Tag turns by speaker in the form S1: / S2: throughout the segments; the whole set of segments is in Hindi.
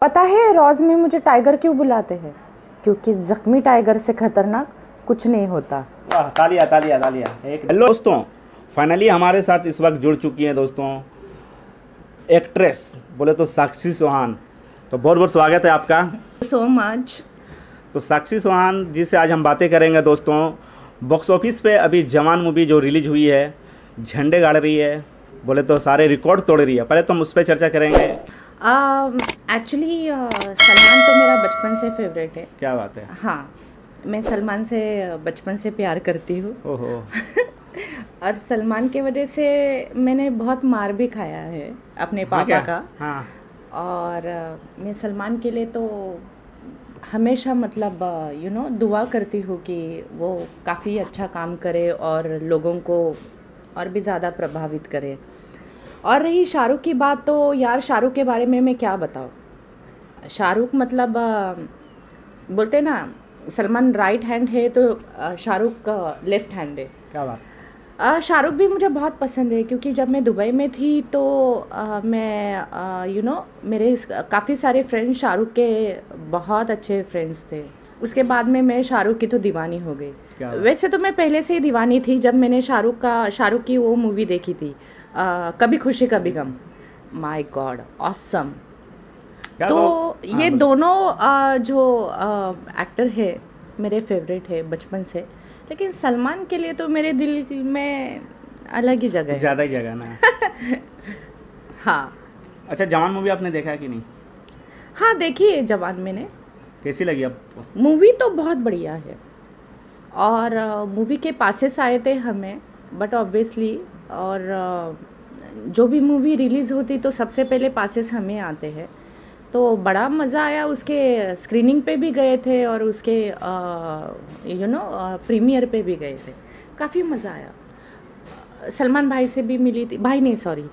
S1: पता है रॉज में मुझे टाइगर क्यों बुलाते हैं? क्योंकि जख्मी टाइगर से खतरनाक कुछ नहीं होता।
S2: वाह, तालियां तालियां तालियां। हेलो दोस्तों, फाइनली हमारे साथ इस वक्त जुड़ चुकी हैं दोस्तों एक्ट्रेस बोले तो साक्षी चौहान। तो बहुत बहुत स्वागत है आपका।
S1: So much.
S2: तो साक्षी चौहान जी से आज हम बातें करेंगे दोस्तों। बॉक्स ऑफिस पे अभी जवान मूवी जो रिलीज हुई है झंडे गाड़ रही है, बोले तो सारे रिकॉर्ड तोड़ रही है। पहले तो हम उस पर चर्चा करेंगे।
S1: एक्चुअली सलमान तो मेरा बचपन से फेवरेट है।
S2: क्या बात है।
S1: हाँ, मैं सलमान से बचपन से प्यार करती हूँ।
S2: ओहो।
S1: और सलमान के वजह से मैंने बहुत मार भी खाया है अपने पापा का।
S2: हाँ।
S1: और मैं सलमान के लिए तो हमेशा मतलब दुआ करती हूँ कि वो काफ़ी अच्छा काम करे और लोगों को और भी ज़्यादा प्रभावित करे। और रही शाहरुख की बात, तो यार शाहरुख के बारे में मैं क्या बताऊँ। शाहरुख मतलब बोलते ना सलमान राइट हैंड है तो शाहरुख लेफ्ट हैंड है।
S2: क्या बात।
S1: शाहरुख भी मुझे बहुत पसंद है क्योंकि जब मैं दुबई में थी तो मैं मेरे काफ़ी सारे फ्रेंड्स शाहरुख के बहुत अच्छे फ्रेंड्स थे। उसके बाद में मैं शाहरुख की तो दीवानी हो गई। वैसे तो मैं पहले से ही दीवानी थी जब मैंने शाहरुख की वो मूवी देखी थी कभी खुशी कभी गम। My God awesome. तो ये दोनों जो एक्टर है मेरे फेवरेट है बचपन से। लेकिन सलमान के लिए तो मेरे दिल में अलग ही जगह है।
S2: ज़्यादा ही जगह ना।
S1: हाँ।
S2: अच्छा, जवान मूवी आपने देखा कि नहीं?
S1: हाँ देखी है जवान मैंने।
S2: कैसी लगी आपको?
S1: मूवी तो बहुत बढ़िया है और मूवी के पासेस आए थे हमें, बट ऑब्वियसली और जो भी मूवी रिलीज़ होती तो सबसे पहले पासेस हमें आते हैं। तो बड़ा मज़ा आया। उसके स्क्रीनिंग पे भी गए थे और उसके प्रीमियर पे भी गए थे। काफ़ी मज़ा आया। सलमान भाई से भी मिली थी। भाई नहीं, सॉरी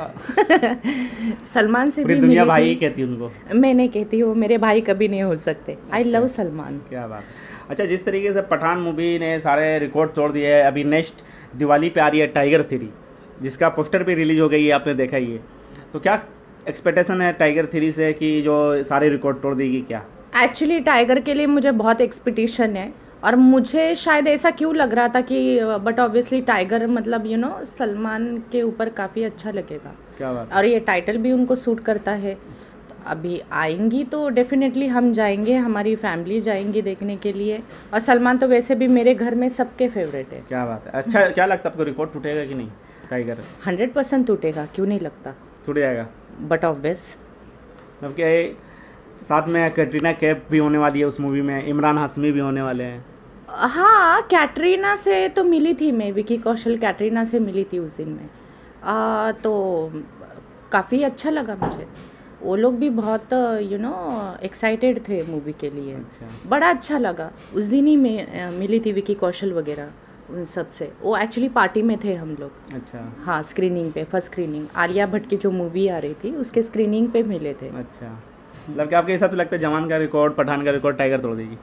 S1: सलमान से भी मिली थी।
S2: भाई कहती उनको।
S1: मैं नहीं कहती हूँ, मेरे भाई कभी नहीं हो सकते। I love Salman.
S2: क्या बात। अच्छा, जिस तरीके से पठान मूवी ने सारे रिकॉर्ड तोड़ दिए है, अभी नेक्स्ट दिवाली पे आ रही है टाइगर 3 जिसका पोस्टर भी रिलीज हो गई है, आपने देखा ही है। तो क्या एक्सपेक्टेशन है टाइगर 3 से कि जो सारे रिकॉर्ड तोड़ देगी? क्या
S1: एक्चुअली टाइगर के लिए मुझे बहुत एक्सपेक्टेशन है और मुझे शायद ऐसा क्यों लग रहा था कि बट ऑब्वियसली टाइगर मतलब सलमान के ऊपर काफ़ी अच्छा लगेगा।
S2: क्या बात।
S1: और ये टाइटल भी उनको सूट करता है। तो अभी आएंगी तो डेफिनेटली हम जाएंगे, हमारी फैमिली जाएंगी देखने के लिए। और सलमान तो वैसे भी मेरे घर में सबके फेवरेट है।
S2: क्या बात है। अच्छा, क्या लगता है आपको रिकॉर्ड टूटेगा कि नहीं? टाइगर
S1: 100% टूटेगा, क्यों नहीं लगता।
S2: टूट जाएगा
S1: बट ऑब्वियस
S2: मतलब कि साथ में कैटरीना कैफ भी होने वाली है उस मूवी में, इमरान हाशमी भी होने वाले हैं।
S1: हाँ, कैटरीना से तो मिली थी मैं, विकी कौशल कैटरीना से मिली थी उस दिन में। तो काफ़ी अच्छा लगा मुझे। वो लोग भी बहुत एक्साइटेड थे मूवी के लिए।
S2: अच्छा।
S1: बड़ा अच्छा लगा। उस दिन ही मैं मिली थी विकी कौशल वगैरह उन सब से। वो एक्चुअली पार्टी में थे हम लोग।
S2: अच्छा।
S1: हाँ, स्क्रीनिंग पे, फर्स्ट स्क्रीनिंग आलिया भट्ट की जो मूवी आ रही थी उसके स्क्रीनिंग पे मिले थे।
S2: अच्छा, मतलब कि आपके हिसाब से लगता है जवान का रिकॉर्ड पठान का रिकॉर्ड टाइगर तोड़ देगी?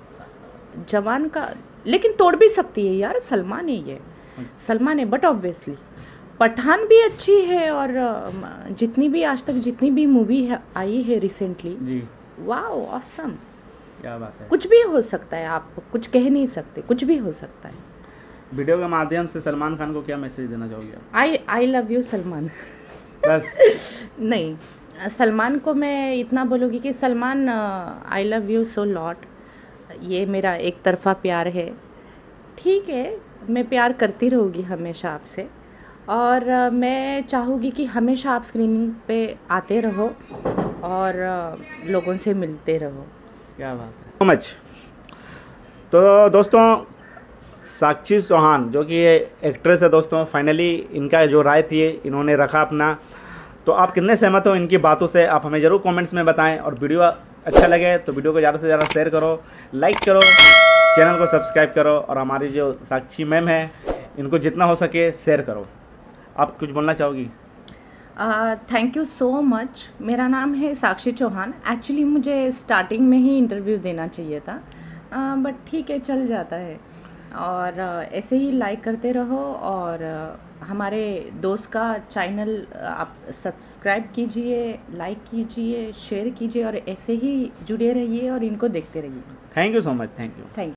S1: जवान का लेकिन तोड़ भी सकती है यार, सलमान है ये। सलमान है, बट ऑब्वियसली पठान भी अच्छी है और जितनी भी आज तक जितनी भी मूवी है आई है रिसेंटली
S2: जी,
S1: वाओ ऑसम।
S2: क्या बात है।
S1: कुछ भी हो सकता है, आप कुछ कह नहीं सकते, कुछ भी हो सकता है।
S2: वीडियो के माध्यम से सलमान खान को क्या मैसेज देना चाहोगे आप?
S1: I love you Salman.
S2: बस।
S1: नहीं, सलमान को मैं इतना बोलूँगी कि Salman I love you so lot. ये मेरा एक तरफा प्यार है, ठीक है। मैं प्यार करती रहूँगी हमेशा आपसे और मैं चाहूँगी कि हमेशा आप स्क्रीनिंग पे आते रहो और लोगों से मिलते रहो।
S2: क्या बात है। So much. तो दोस्तों साक्षी चौहान जो कि ये एक्ट्रेस है दोस्तों, फाइनली इनका जो राय थी इन्होंने रखा अपना। तो आप कितने सहमत हो इनकी बातों से आप हमें ज़रूर कमेंट्स में बताएं। और वीडियो अच्छा लगे तो वीडियो को ज़्यादा से ज़्यादा शेयर करो, लाइक करो, चैनल को सब्सक्राइब करो और हमारी जो साक्षी मैम है इनको जितना हो सके शेयर करो। आप कुछ बोलना चाहोगी?
S1: Thank you so much. मेरा नाम है साक्षी चौहान। एक्चुअली मुझे स्टार्टिंग में ही इंटरव्यू देना चाहिए था, बट ठीक है, चल जाता है। और ऐसे ही लाइक करते रहो, और हमारे दोस्त का चैनल आप सब्सक्राइब कीजिए, लाइक कीजिए, शेयर कीजिए, और ऐसे ही जुड़े रहिए और इनको देखते रहिए।
S2: Thank you so much. Thank you.
S1: Thank